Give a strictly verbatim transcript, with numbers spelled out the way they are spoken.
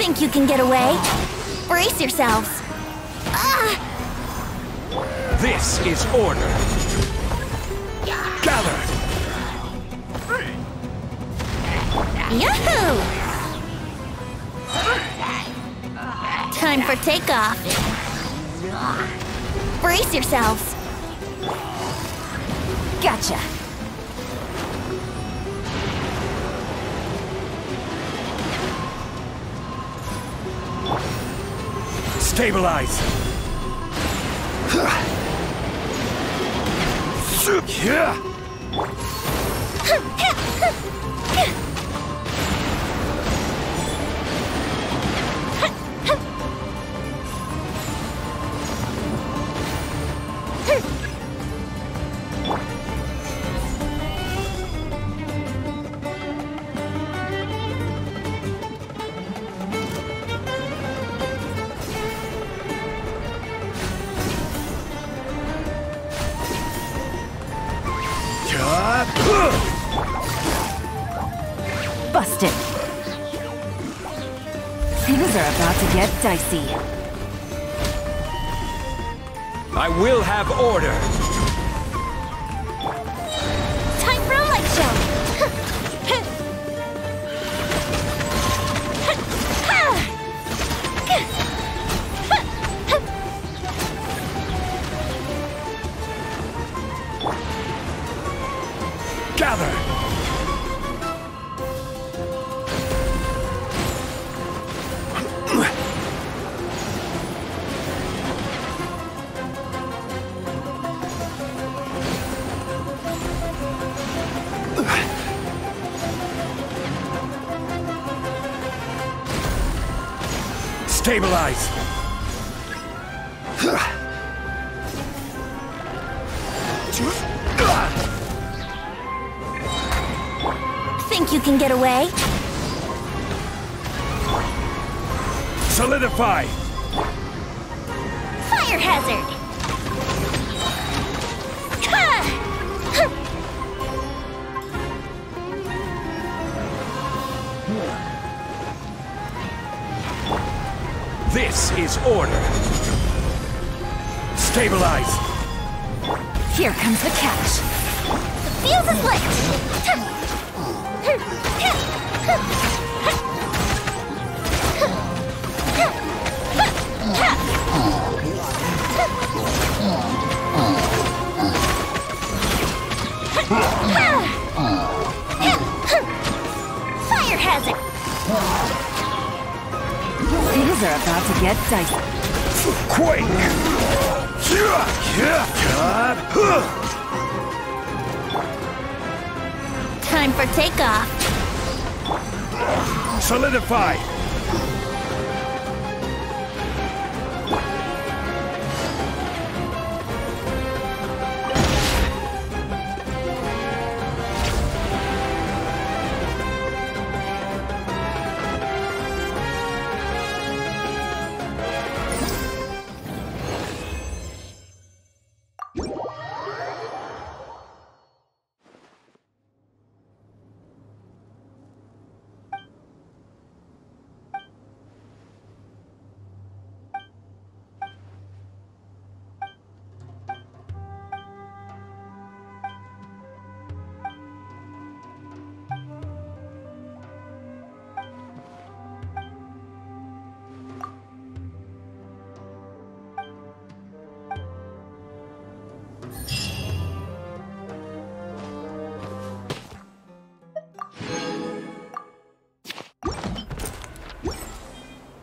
Think you can get away? Brace yourselves. Ah! This is order. Gather! Yahoo! Time for takeoff. Brace yourselves. Gotcha. Stabilize! Yeah. Busted. Things are about to get dicey. I will have order. Time for a light show. Gather! Stabilize! Think you can get away? Solidify! Fire hazard! This is order. Stabilize! Here comes the catch. The fuse is lit! Fire hazard! Things are about to get dicey. Quake! Time for takeoff. Solidify!